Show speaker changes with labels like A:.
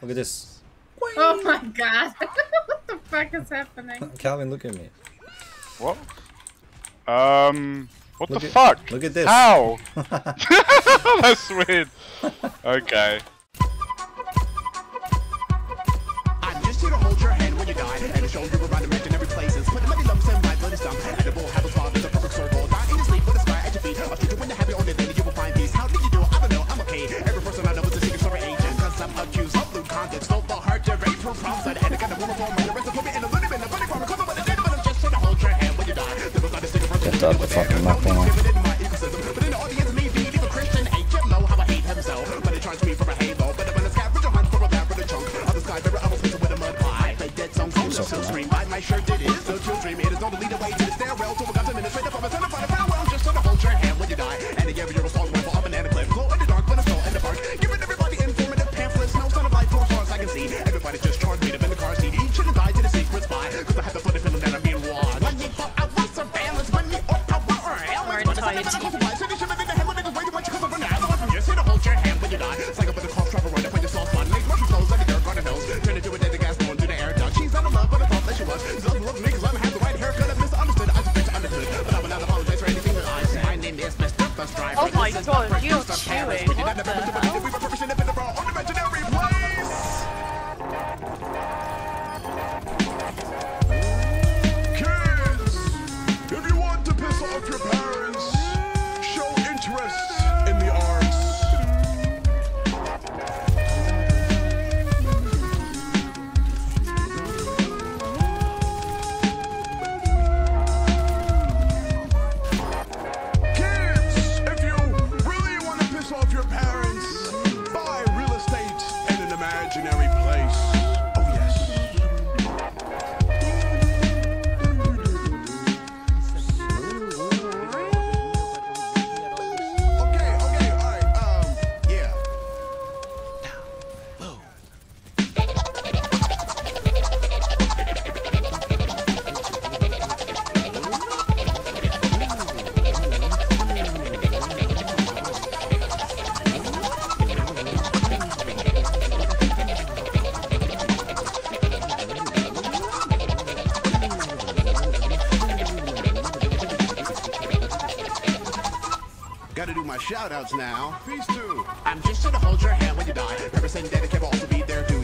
A: Look at this.
B: Oh my god. What the fuck is happening?
A: Calvin, look at me.
C: What? What
A: Look
C: the
A: at,
C: fuck?
A: Look at this.
C: How? That's weird. Okay.
D: I'm just here to hold your hand when you die and to show you around imaginary places. Put the money lumps and my blood is dumb. And the bull have a spot is a perfect circle. Die in your sleep with a sky at your feet. A future when you're happy on it, then you will find peace. How did you do? I don't know. I'm okay. Every person I know is a secret story agent. Cause I'm accused of blue content. Stole the heart to rape from proms. And I got the woman for me. The rest of put me in a little bit of funny farm. Come on, but I'm just here to hold your hand when you die.
A: Get out the fucking map on.
D: But in the audience, me being even Christian ain't you know how I hate himself. But it charged me for a halo. But I'm in a scavenger hunt for a bad for the chunk. Of the sky, very almost with a mud pie. Fake dead songs on the still stream. By my shirt, it is the true dream. It is on the lead away to the stairwell. To a God's administrator from a center for the farewell. Just to hold your hand when you die. And again, you're a song rifle, a banana clip. Glow in the dark, but a skull in the park. Giving everybody informative pamphlets. No son of life, for as far as I can see. Everybody just charged me to bend the car seat. Each should have died to the secret spy. Cause I had the funny feeling that I'm being watched. Money for our surveillance, money or power or ailments. But it's not the multiply. City should have been the head when niggas waiting much because of an hour. I'm just here to hold your hand when you die. Psych up with the cough, trouble, run up on your soft spot. Make mushroom clothes like a dirt garden nose. Turn into a dead gas going through the air duct. She's out of love, but I thought that she was. Doesn't look niggas, let me have the right haircut. I misunderstood, I just understood. But I will not apologize for anything that I say. My name is Mr. Bus Driver.
B: Oh my god, you're chewing. What the hell?
D: We were purposing to fit the raw on imaginary place. Kids, if you want to piss off your parents, show interest in the arts. Kids, if you really want to piss off your parents, buy real estate in an imaginary place. Oh yes. Okay, alright, yeah. Gotta do my shout outs now. Peace too. I'm just here to hold your hand when you die. Represent that it can also be there too.